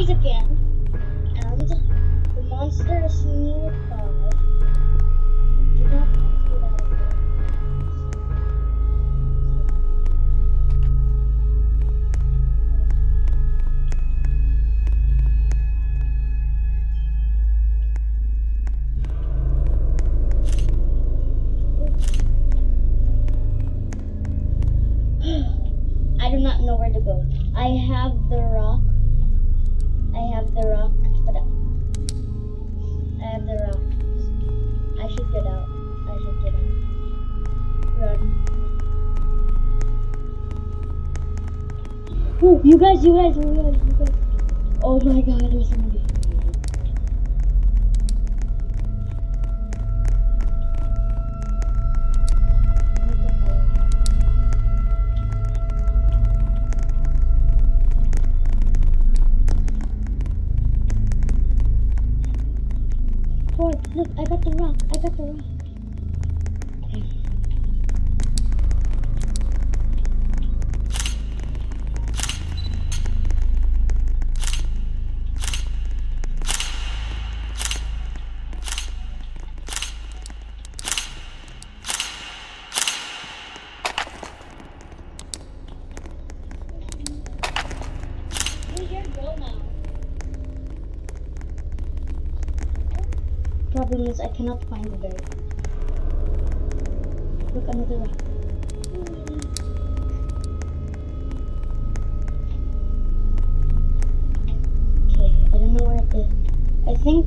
case again, and the monster is nearby. Do not get out of there. I do not know where to go. I have the rock. But I have the rock. I should get out. Run. Oh, you guys. Oh my god, there's somebody. Look, I got the rock. Where's your girl now? Problem is I cannot find the berry. Look, another rock. Okay, I don't know where it is. I think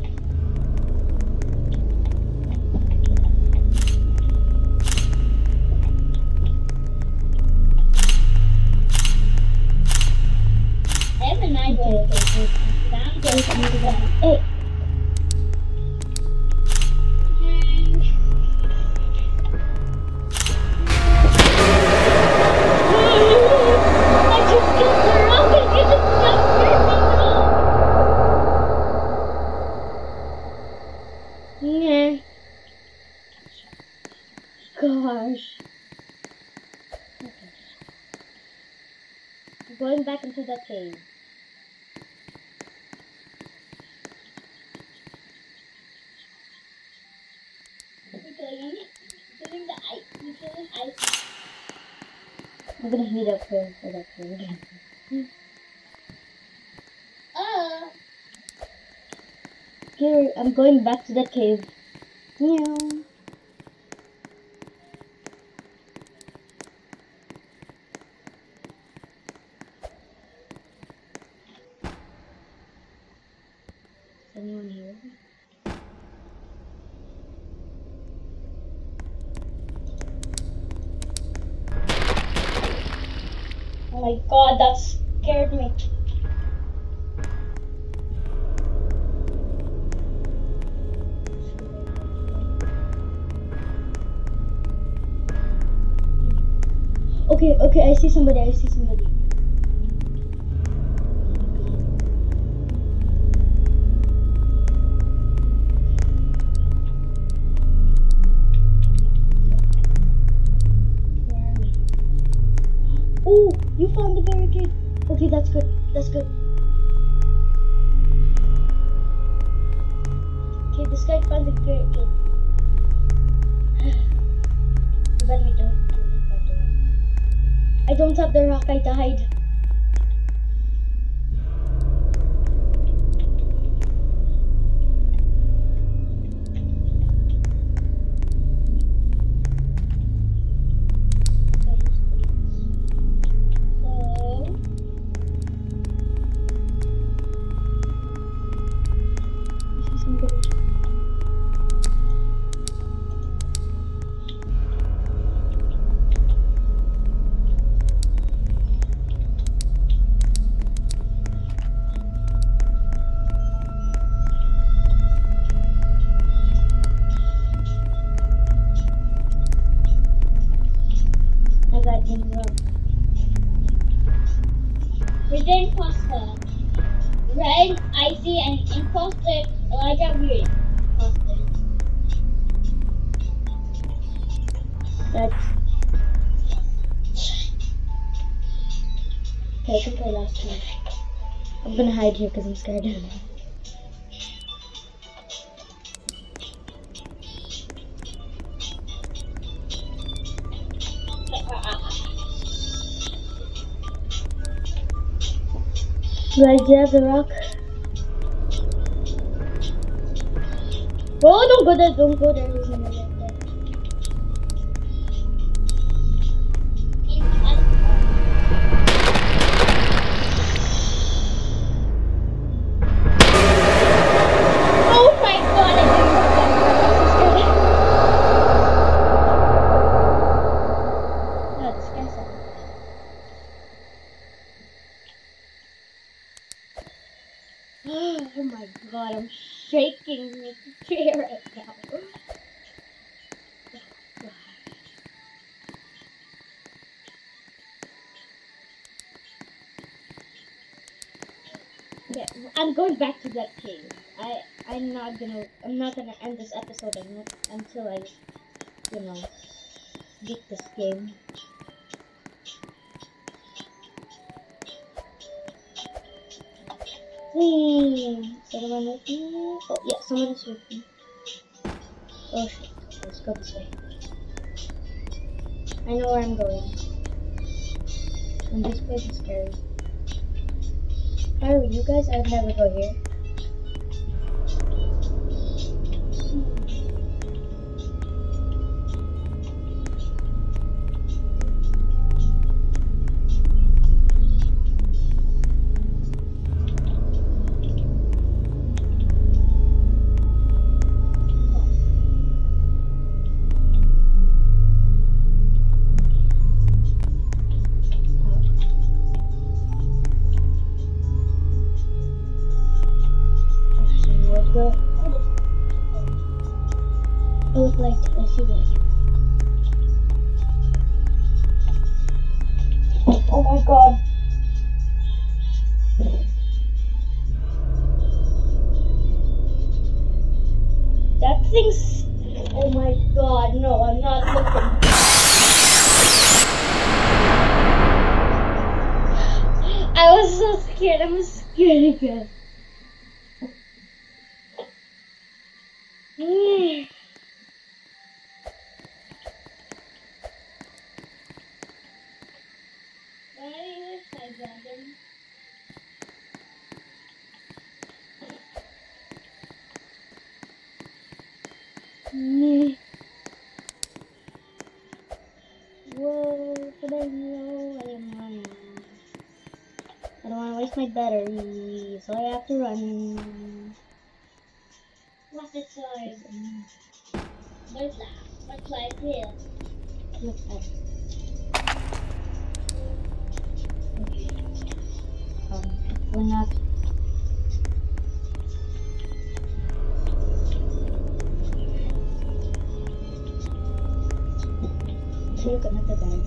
I have an idea. Hey. Gosh. Okay. I'm going back into that cave. Feeling the ice. Feeling ice. I'm gonna heat up here for that cave again. Here, I'm going back to that cave. Meow. Anyone here? Oh my god, that scared me. Okay, I see somebody. Oh, you found the barricade. Okay, that's good. Okay, this guy found the barricade. But we don't have the rock. I don't have the rock, I died. We're the imposter. Red, Icy, and imposter Elijah Weird. Imposter. That's... Okay, I think I lost one. I'm gonna hide here because I'm scared. Guys, do you have the rock? Oh, don't go there, don't go there. He's gonna get there. Oh my god, I didn't know that. No, this guy's up. Oh my god, I'm shaking with fear right now. Yeah, I'm going back to that cave. I'm not gonna end this episode until I, beat this game. Is anyone with me? Oh yeah, someone is with me. Oh shit, let's go this way. I know where I'm going. And this place is scary. How are you guys? I've never go here. Go. I look like I see that. Oh my god. That thing's. Oh my god, no, I'm not looking. I was so scared, I'm scared again. Whoa, but I know I am running. I don't want to waste my battery, so I have to run. What's the size? Butterfly here. Look at it. Okay. We're not. Look at the bag.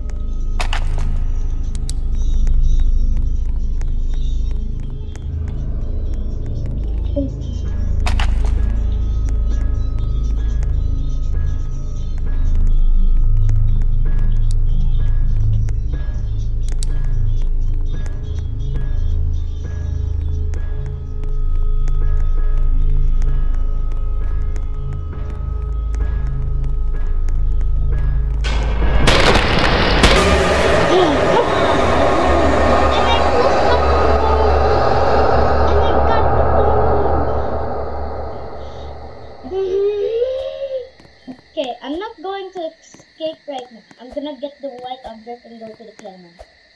Okay, I'm not going to escape right now. I'm gonna get the white object and go to the piano.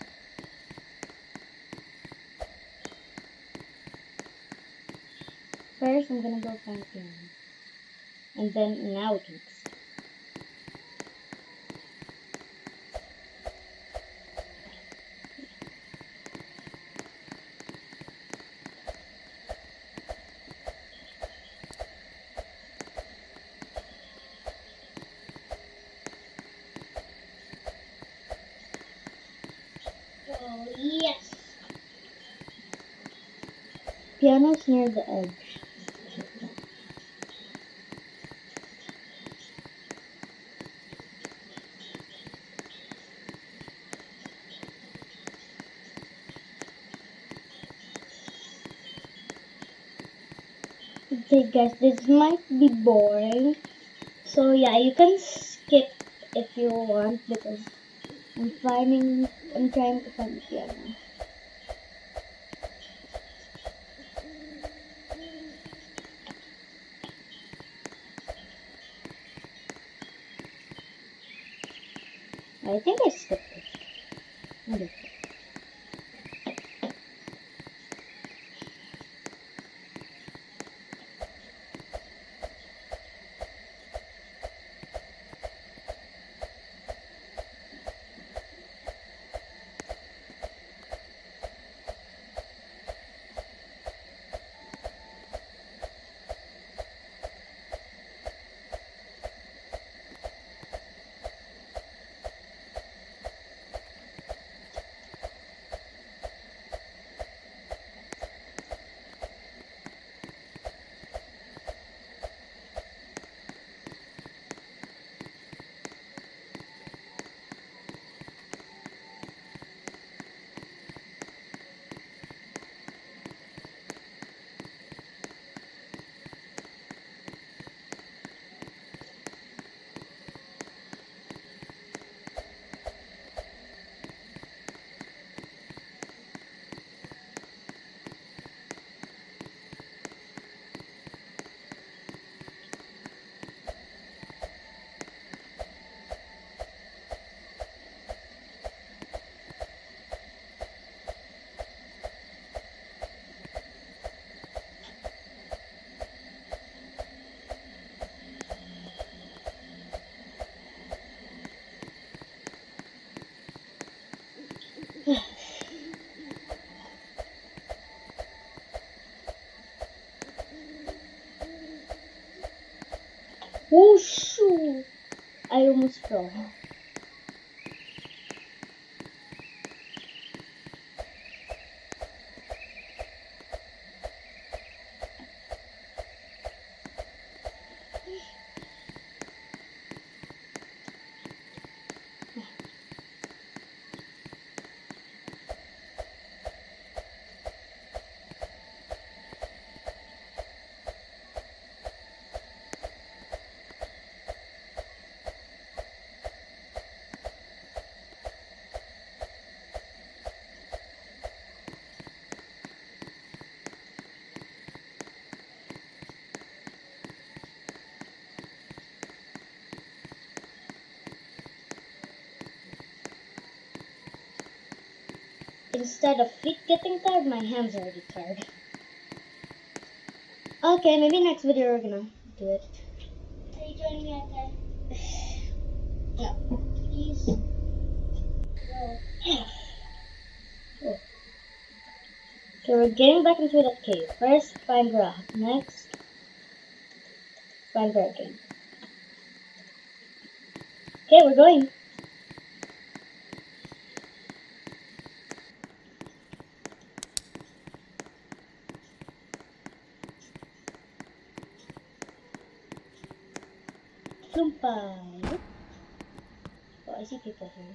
First, I'm gonna go find the piano. And then, now we can escape. Oh, yes! Piano's near the edge. Okay guys, this might be boring. So yeah, you can skip if you want because I'm trying to find the piano. I think I skipped it. Okay. Oh shoot! I almost fell. Instead of feet getting tired, my hands are already tired. Okay, maybe next video we're gonna do it. Are you joining me out there? No. Please. No. Oh. Okay, we're getting back into that cave. First, find rock. Next, find bear again. Okay, we're going. Flumpy. Oh, I see people here.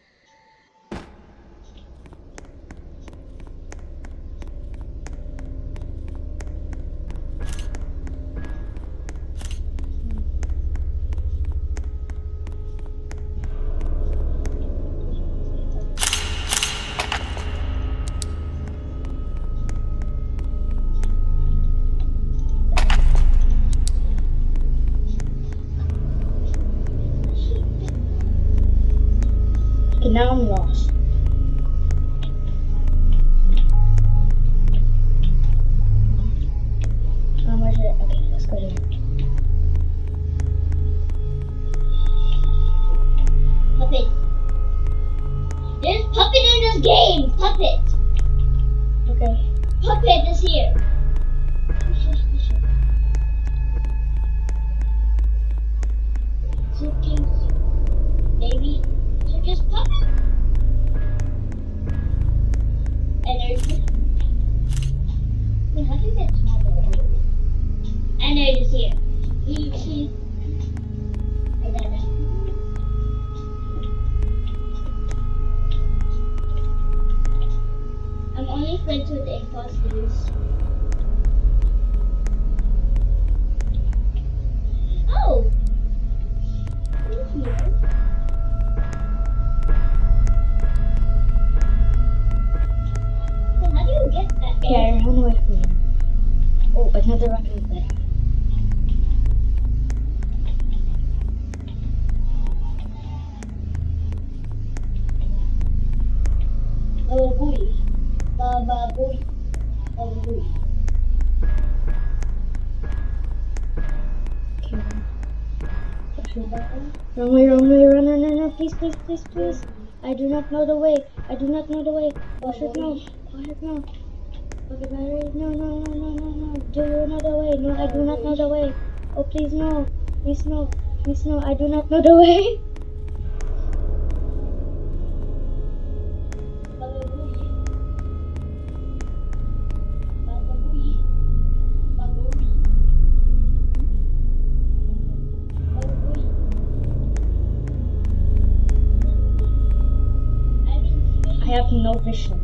Okay, now I'm lost. Where's it? Okay, let's go here. Puppet. There's Puppet in this game. Puppet. Okay. Puppet is here. Circus. Baby. Circus Puppet. And there's. Wait, how do you get smaller? And there it is here. She. I got it. I'm only friends with imposters. Bababoy. Bababoy. Bababoy. Wrong way, run, no, please, please. I do not know the way. I do not know the way. Oh shit, no. Oh shit, no. Okay, battery. No. Do you know the way? No, I do not know the way. Oh, please, no. Please, no. Please, no. I do not know the way. I have no vision.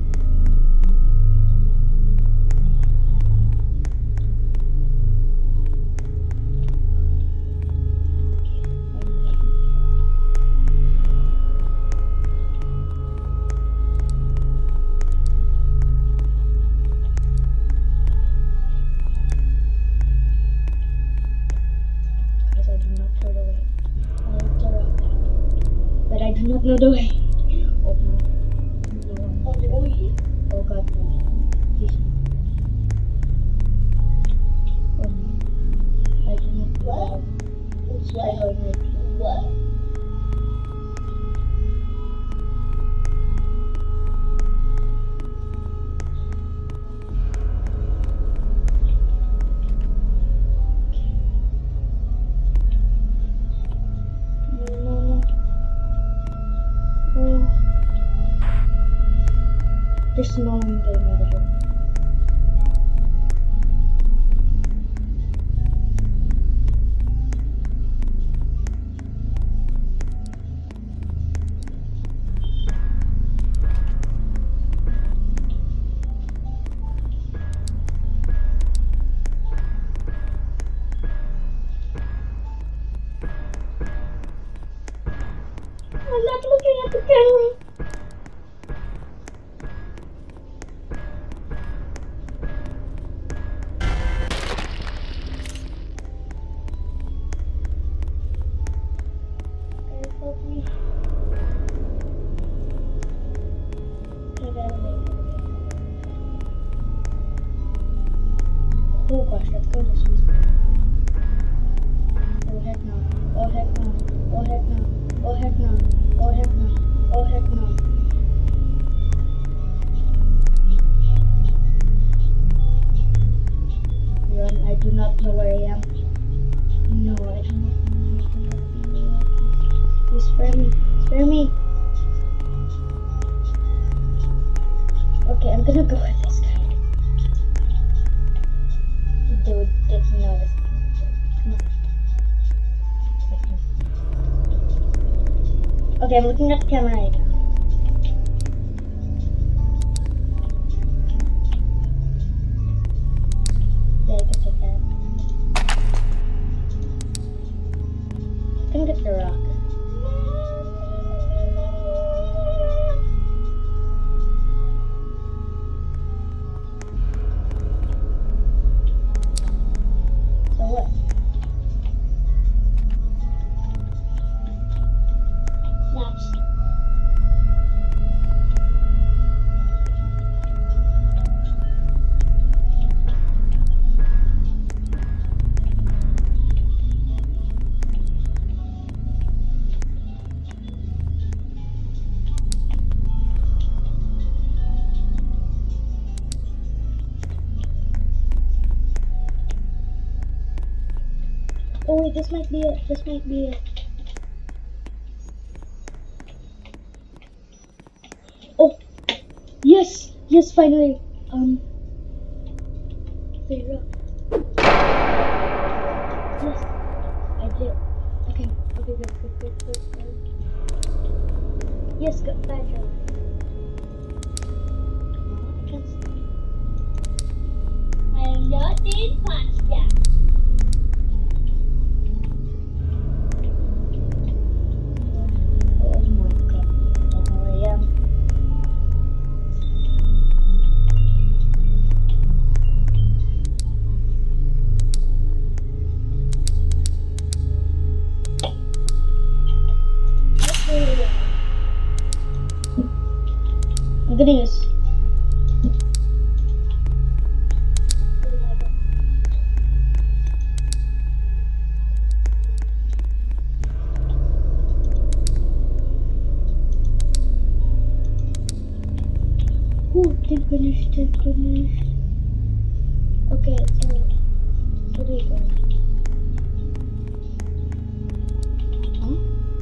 Because I do not know the way. I have to rock. But I do not know the way. Oh no. Oh god, please. Oh no. I do not know. What? What? No. There's no one there over here. I'm not looking at the camera. Guys, help me. Get out of here. Oh gosh, let's go this way. Oh heck no. Oh heck no. Oh heck no. Oh heck no. Oh heck no. Oh heck no. Run, I do not know where I am. No, I do not know. Please spare me. Spare me. Okay, I'm gonna go with this guy. Dude, it's not a... Come on. Okay, I'm looking at the camera right now. Yeah, I can take that. I can get the rock. So what? Snaps. Oh wait, this might be it. This might be it. Oh, yes, yes, finally. The rock. Yes, I did. Okay, good. Yes, good, bad job. I can't see. I am not in Ponstar. Oh my god, I don't know where I am. I'm gonna use. Oh, thank goodness, thank goodness. Okay, so where do we go? Huh?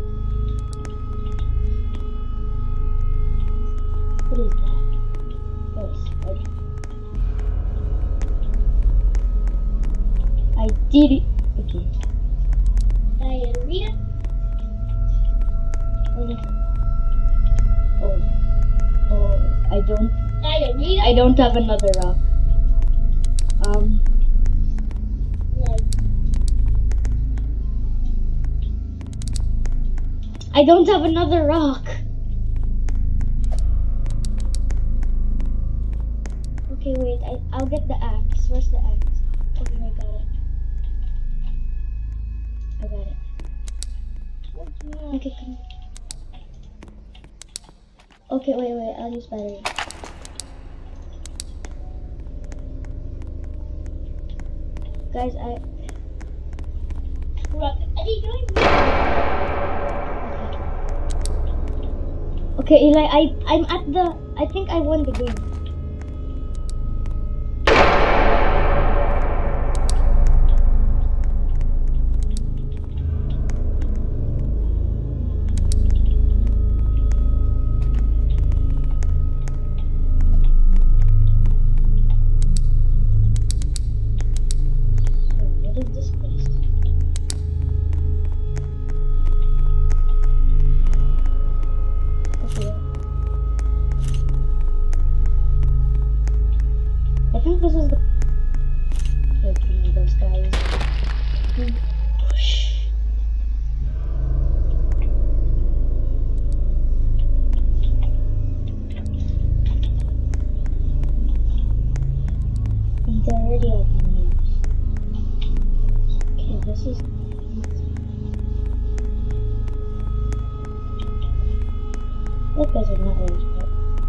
What is that? Oh, spider. I did it. Okay. Diarrhea. Oh, Diarrhea. I don't have another rock. Like, I don't have another rock. Okay, wait. I'll get the axe. Where's the axe? Okay, I got it. I got it. Okay, come on. Okay, wait. I'll use battery. Guys, what are you doing? Okay, Eli, I'm at the. I think I won the game. What is this place? Okay. I think this is the. Okay, those guys. And they're already out the names. Okay, this is. That guys are not really smart.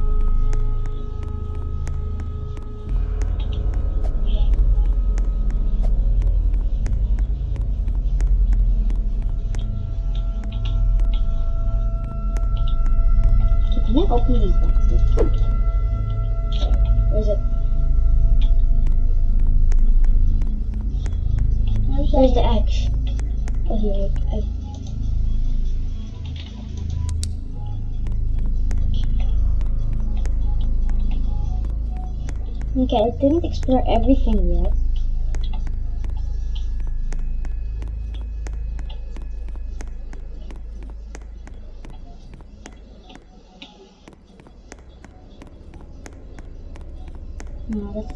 Okay, can I open these boxes? Where's it? Where's the axe? Oh, here. Okay, I didn't explore everything yet. No,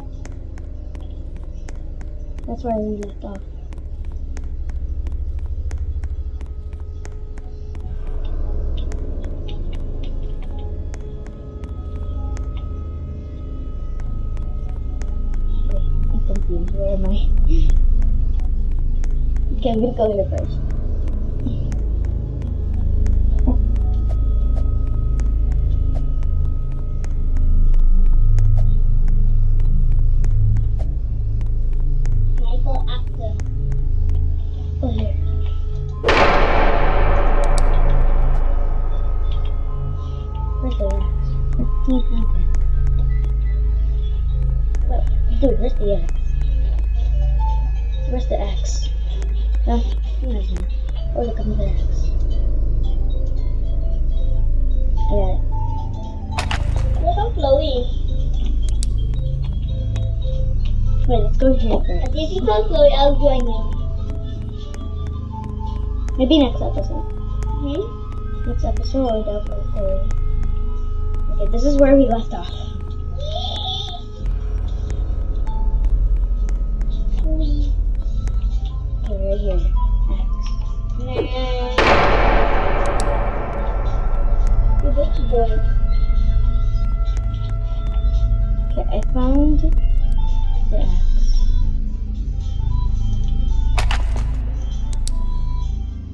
that's where we left off. I'm confused. Where am I? Okay, I'm gonna go here first. Michael after. Oh, here. Where's the axe? Well, dude, where's the axe? Where's the axe? Huh? Where's it? Oh, look, another axe. I got it. Look how Chloe. Wait, let's go here first. If you call Chloe, I'll join you. Maybe next episode. Hmm? Next episode, I'll go Chloe. Okay, this is where we left off. Okay, right here. Axe. We're going to join. Okay, I found the axe.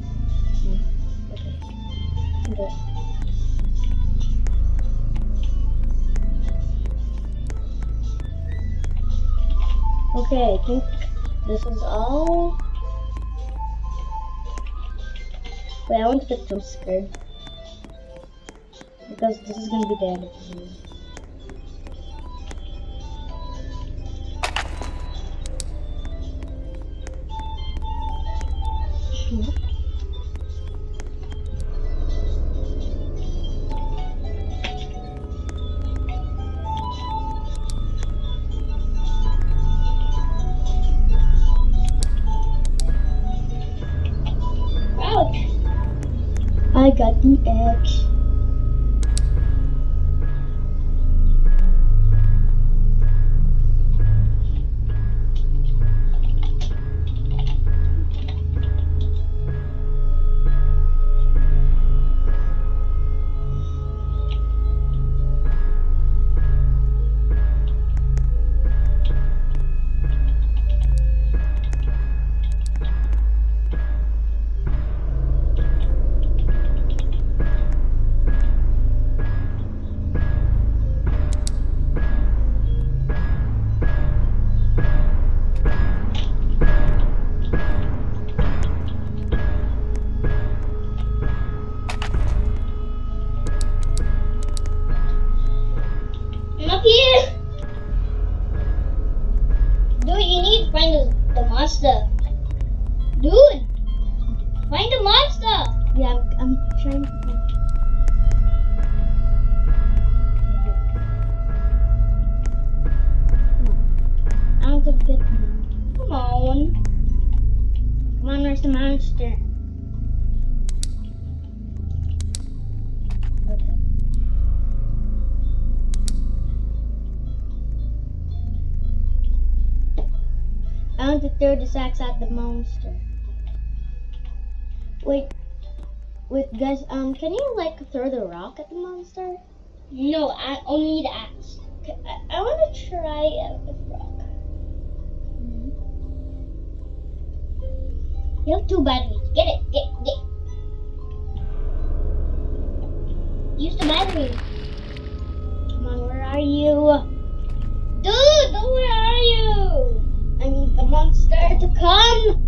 Okay. Okay, I think this is all. Wait, I want to get jump scared. Because this is gonna be the end of the video. Ouch. I got the egg. I'm up here. Dude, you need to find the monster. Dude, find the monster. Yeah, I'm trying to find. I want to get. Come on. Come on, where's the monster? Okay. I want to throw the axe at the monster. Wait, guys. Can you like throw the rock at the monster? No, I only need axe. I want to try with rock. You have 2 batteries. Get it. Get. Use the battery. Come on, where are you? Dude, where are you? I need the monster to come.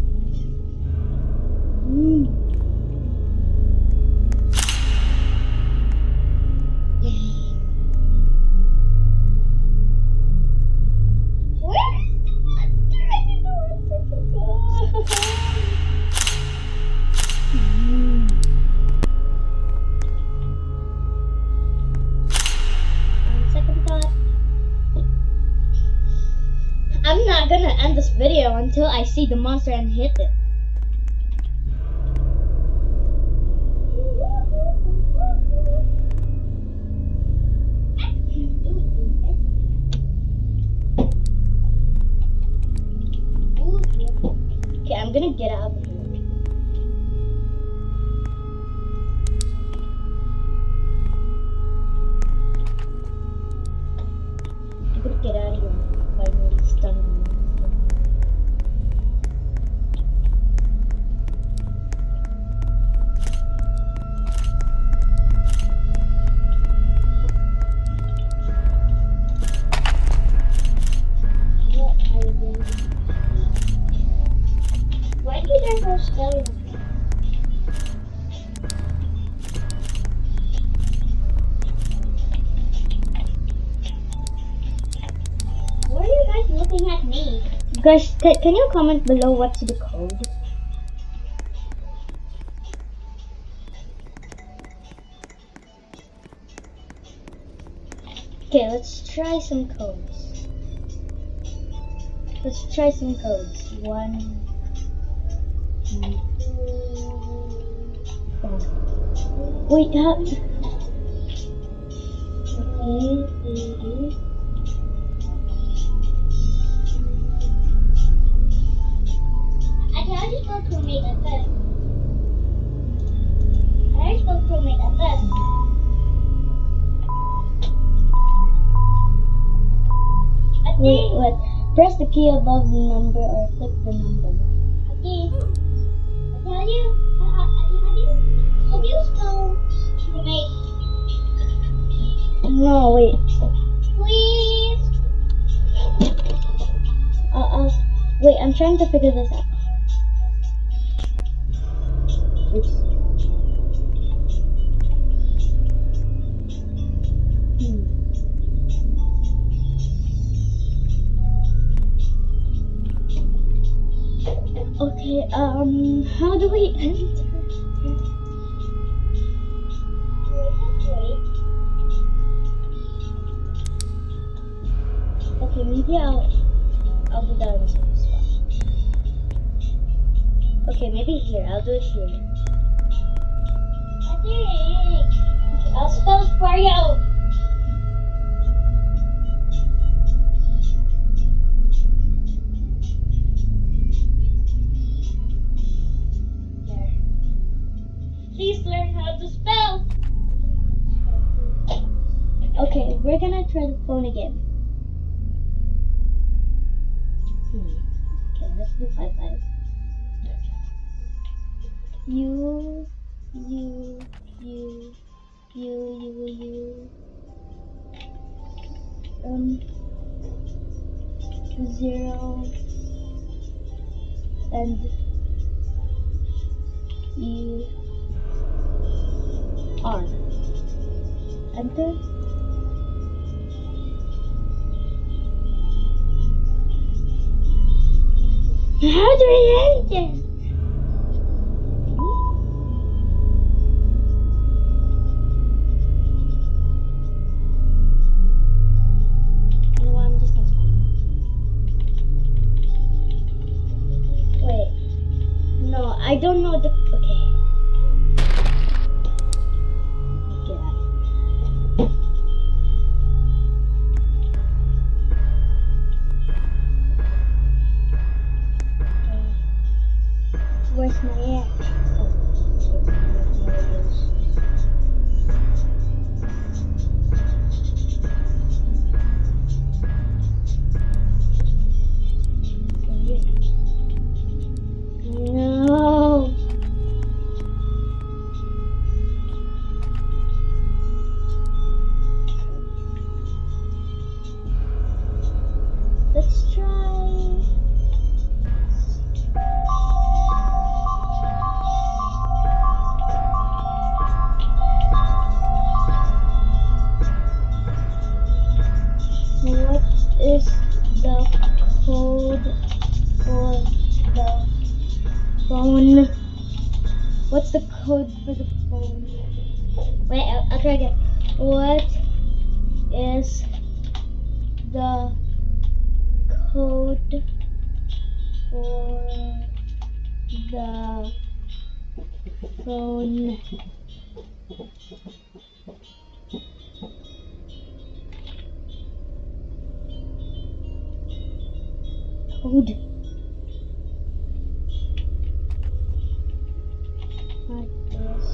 Where is the monster? I didn't know where to go. On second thought, I'm not gonna end this video until I see the monster and hit it. Okay, I'm gonna get out of here. I'm gonna get out of here. Finally stunning. Why do you guys go skeleton? Why are you guys looking at me? Guys, can you comment below what's the code? Okay, let's try some codes. Let's try some codes. 1, 2, 4. Wait, Okay. I just go to make a bed. I just go to make a bed. Wait. Press the key above the number or click the number. Okay. How do you spell crewmate? No, wait. Please. Wait, I'm trying to figure this out. Oops. Okay, how do we enter? Okay, maybe I'll do that in the same spot. Okay, maybe here. I'll do it here. I think I'll spell it for you. There. Please learn how to spell. Okay, we're gonna try the phone again. Okay, let's do 5-5. You. 0 and ER. Enter. How do we enter? I don't know the. Okay. Get out. Where's my axe? No. Let's try. What is the code for the phone? What's the code for the phone? Wait, I'll try again. What is the code for the phone? Code. What is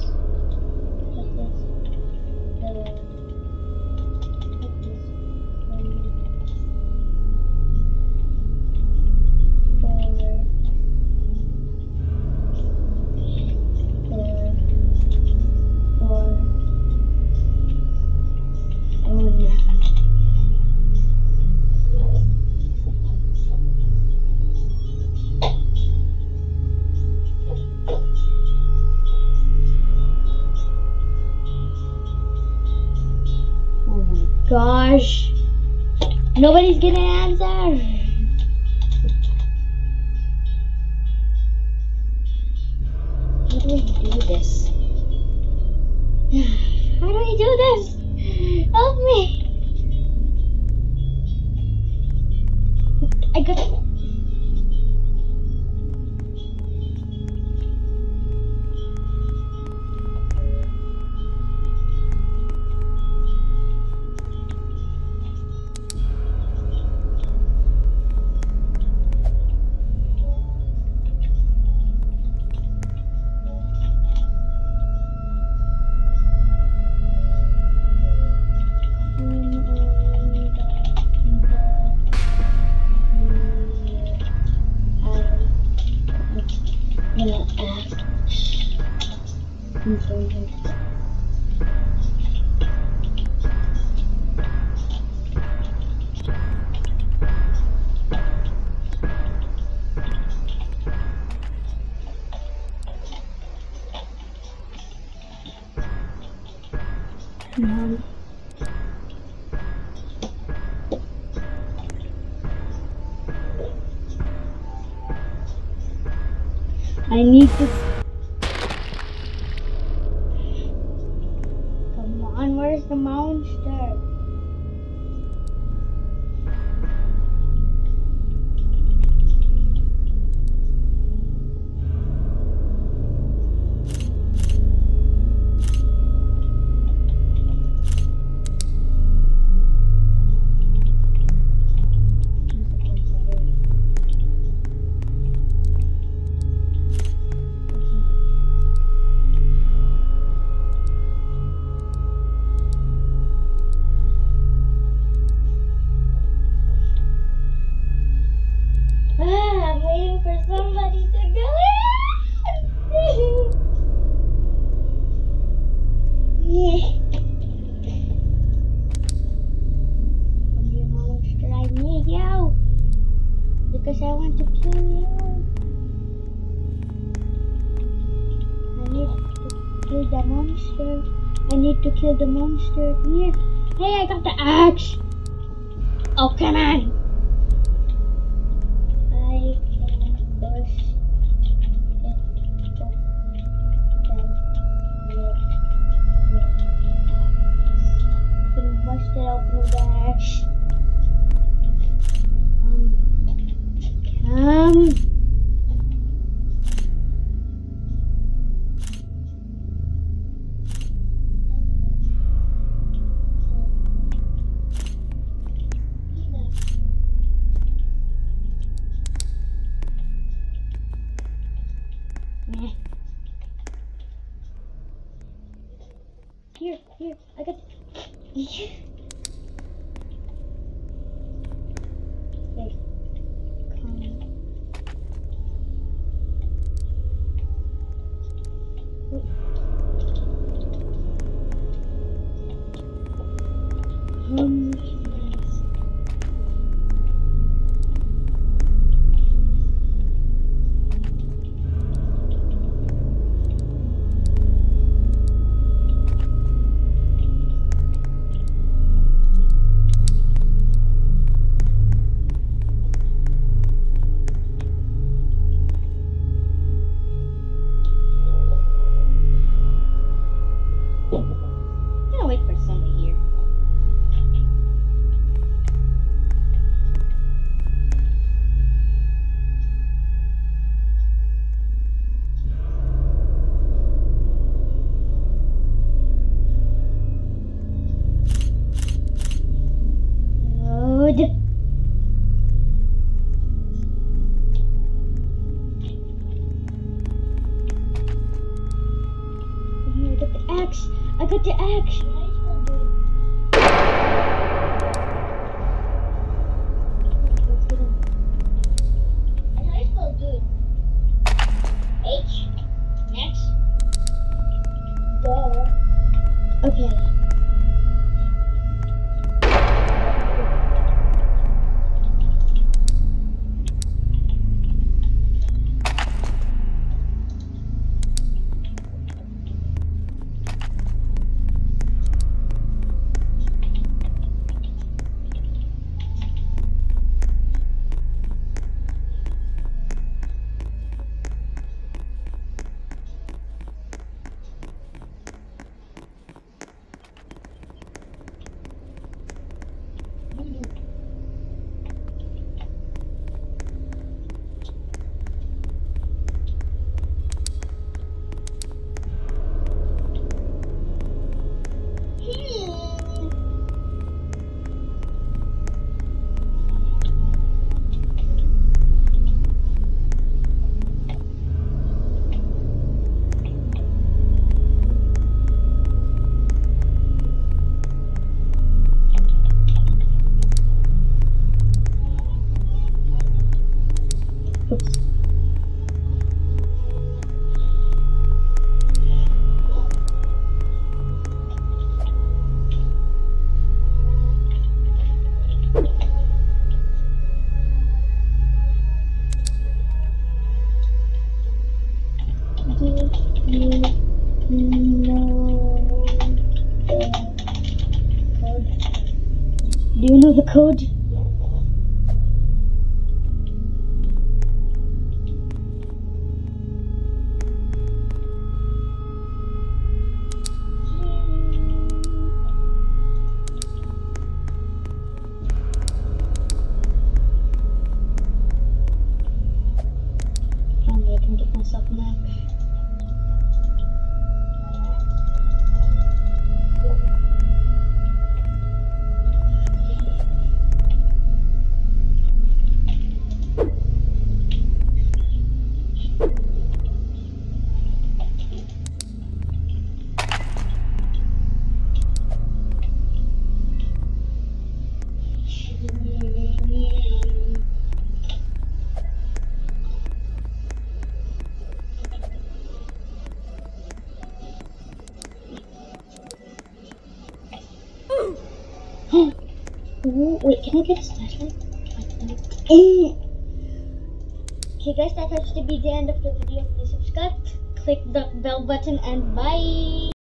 Gosh, nobody's gonna answer. How do we do this? How do we do this? Help me! I got. I need to. Come on, where's the monster? I'm waiting for somebody to go in. Come here, monster, I need you. Because I want to kill you. I need to kill the monster. I need to kill the monster. Come here. Hey, I got the axe. Oh, come on. I can push it open with the axe. Come. Here, I got. There. Wait for Sunday here. Load. Here, I got the axe. I got the axe. Okay. Do you know the code? Ooh, wait, can I get a flashlight? Okay guys, that has to be the end of the video. Please subscribe, click the bell button, and bye!